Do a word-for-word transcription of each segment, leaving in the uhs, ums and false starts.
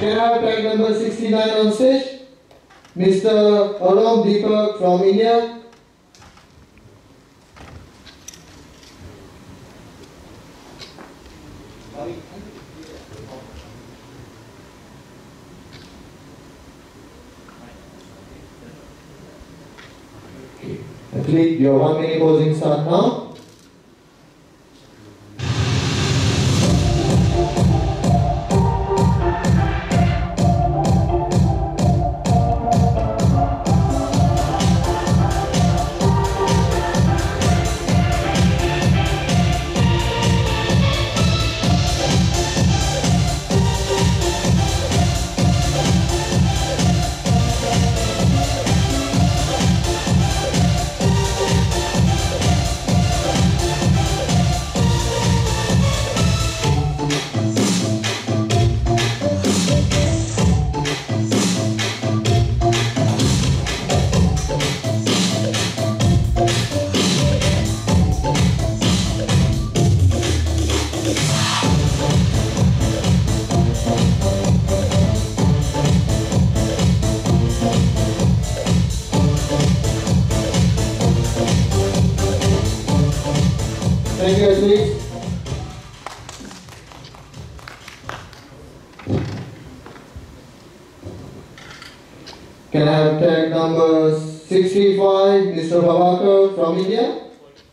Can I have tag number sixty-nine on stage? Mister Arun Deepak from India. Athlete, your one minute posing start now. Thank you, athletes. Can I have tag number sixty-five, Mister Bhavakar from India?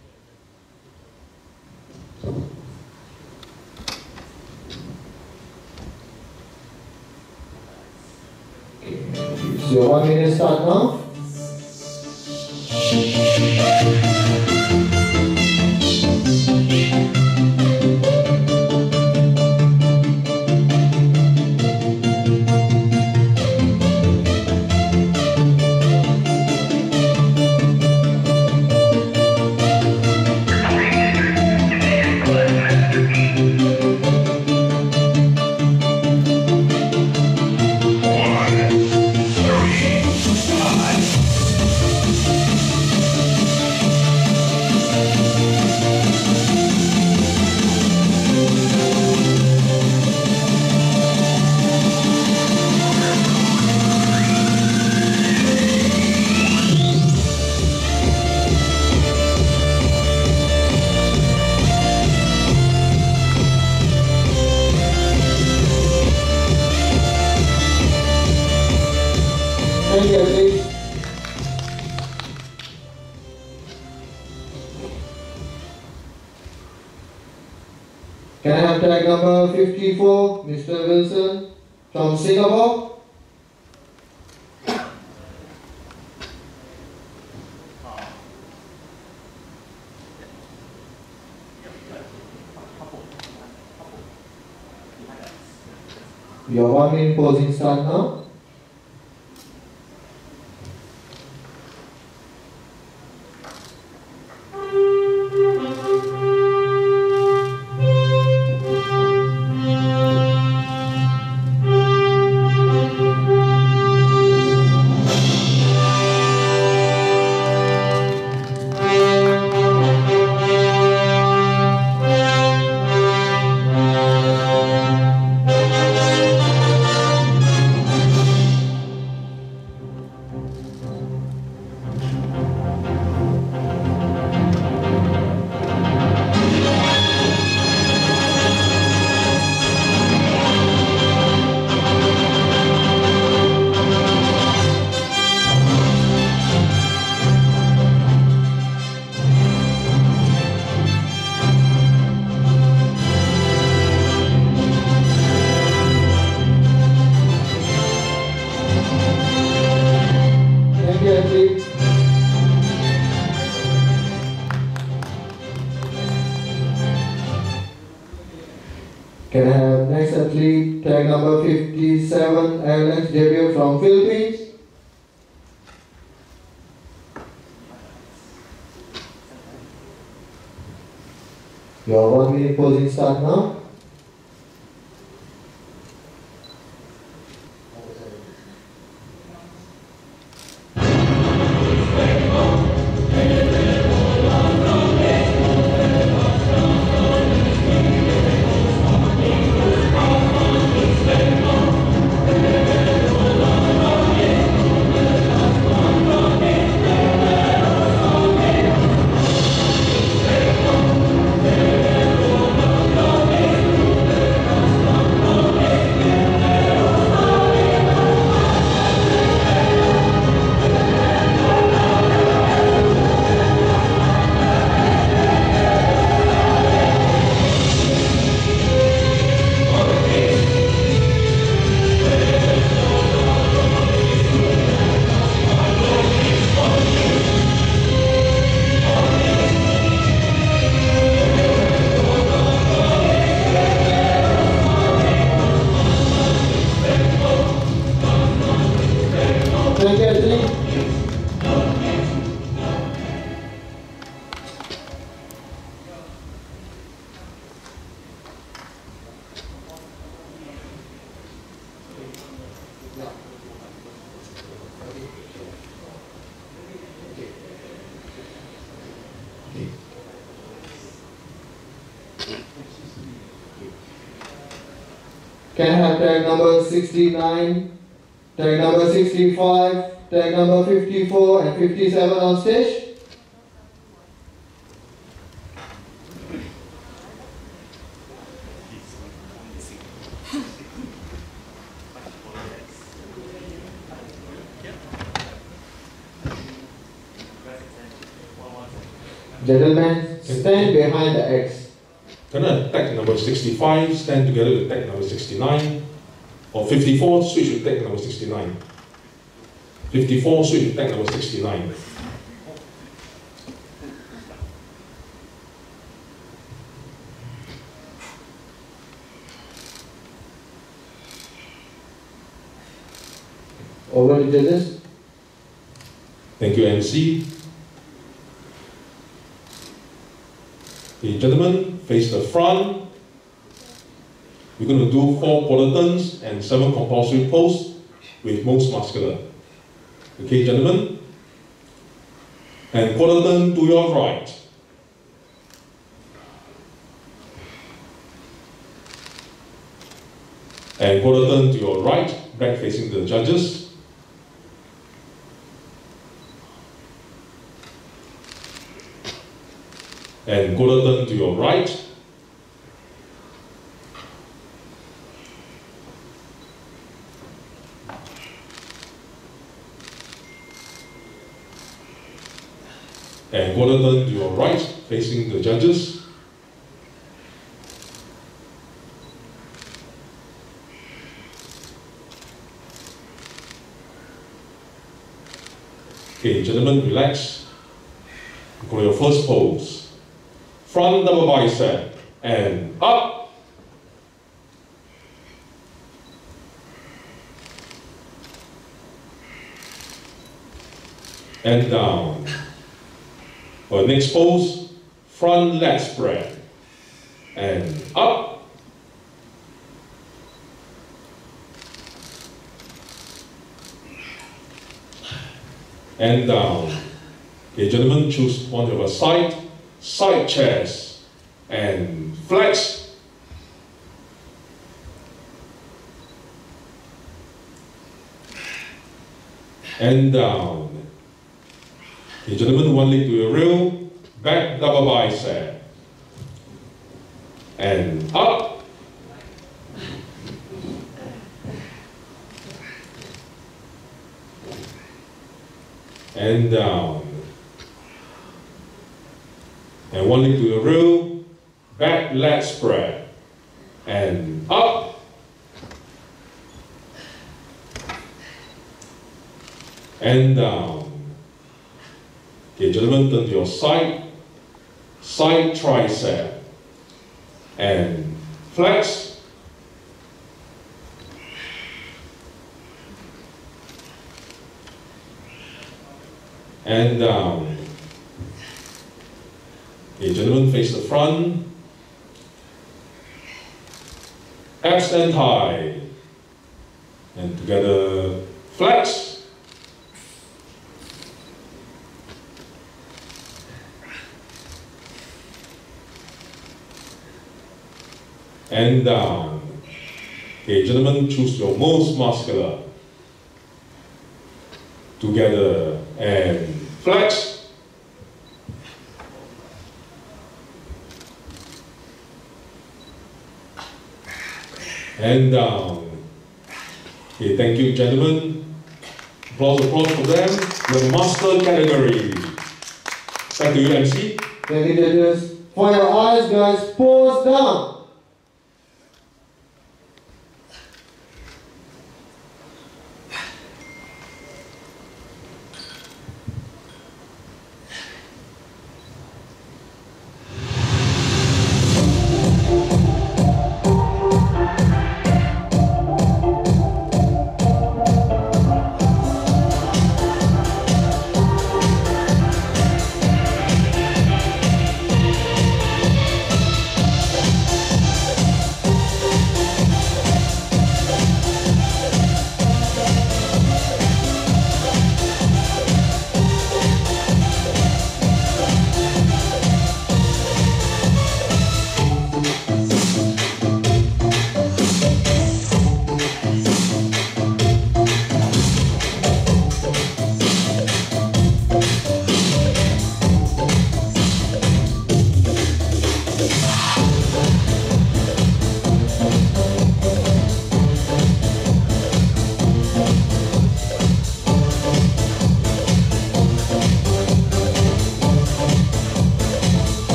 Okay. So one minute start now. Thank you, athletes. Can I have tag number fifty-four, Mister Wilson from Singapore? Your one minute posing start now. Can I have next athlete, tag number fifty-seven, Alex Javier from Philippines? Your one minute posing start now. Can I have tag number sixty-nine, tag number sixty-five, tag number fifty-four and fifty-seven on stage? Gentlemen, stand behind the X. Can I tag number sixty-five stand together with tag number sixty-nine? Or fifty-four switch with tag number sixty-nine? fifty-four switch with tag number sixty-nine. Over to judges. Thank you, M C. Okay, gentlemen, face the front. We're going to do four quarter turns and seven compulsory pulls with most muscular. Okay, gentlemen? And quarter turn to your right. And quarter turn to your right, back facing the judges. And quarter turn to your right. And quarter turn to your right, facing the judges. Okay, gentlemen, relax. Go to your first pose. Front double bicep, and up. And down. For the next pose, front leg spread, and up. And down. Okay, gentlemen, choose one of a side. Side chest and flex. And down. Okay, gentlemen, one leg to your rear, back double bicep. And up. And down. And one leg to the rear, back leg spread, and up, and down. Okay, gentlemen, turn to your side, side tricep, and flex, and down. Okay, gentlemen, face the front. Abs and thigh. And together, flex. And down. Okay, gentlemen, choose your most muscular. Together, and flex. And down. Okay, thank you, gentlemen. Applause, applause for them. The master category. Back to you, M C. Thank you, judges. For your eyes, guys, pose down.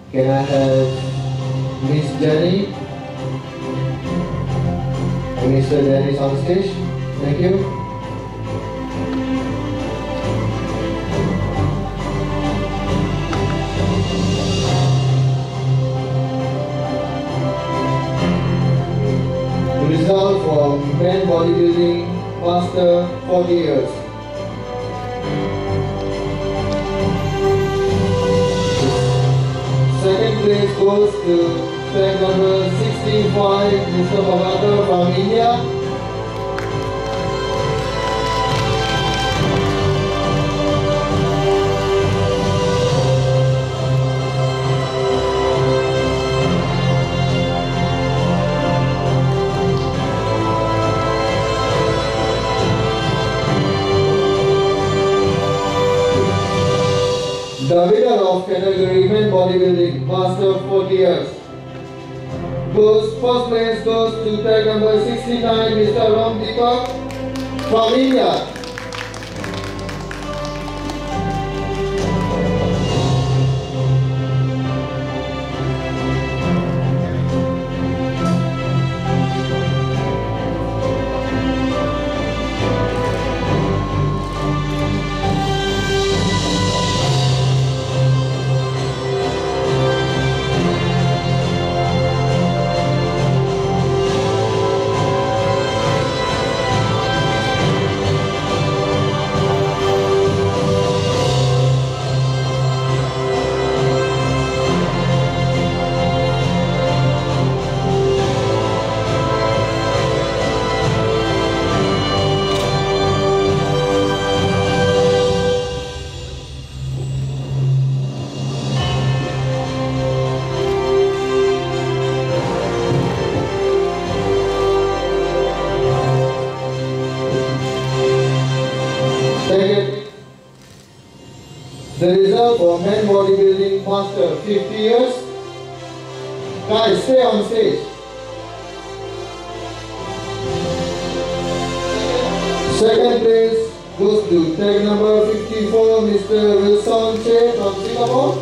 Can I have Miss Jenny and Mister Dennis on stage? Thank you. Result from men bodybuilding master forty years. Second place goes to tag number sixty-five, Mister Bhagavatar from India. The winner of category men bodybuilding master forty years goes, first place goes to tag number sixty-nine, Mister Ram Deepak from India. The result for men bodybuilding master fifty years. Guys, stay on stage. Second place goes to tag number fifty-four, Mister Wilson Che from Singapore.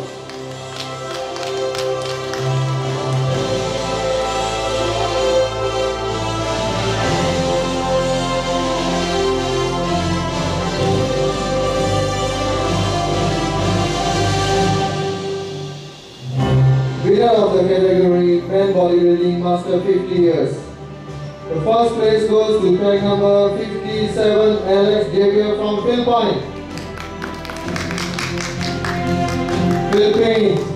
Winner of the category men bodybuilding master fifty years. The first place goes to tag number fifty-seven, Alex Javier from Philippines. Philippines.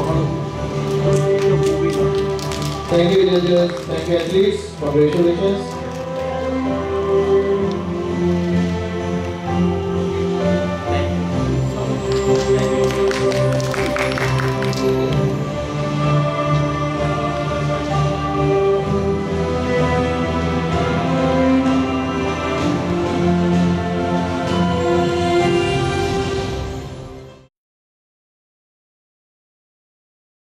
Thank you, judges. Thank you, athletes. Congratulations.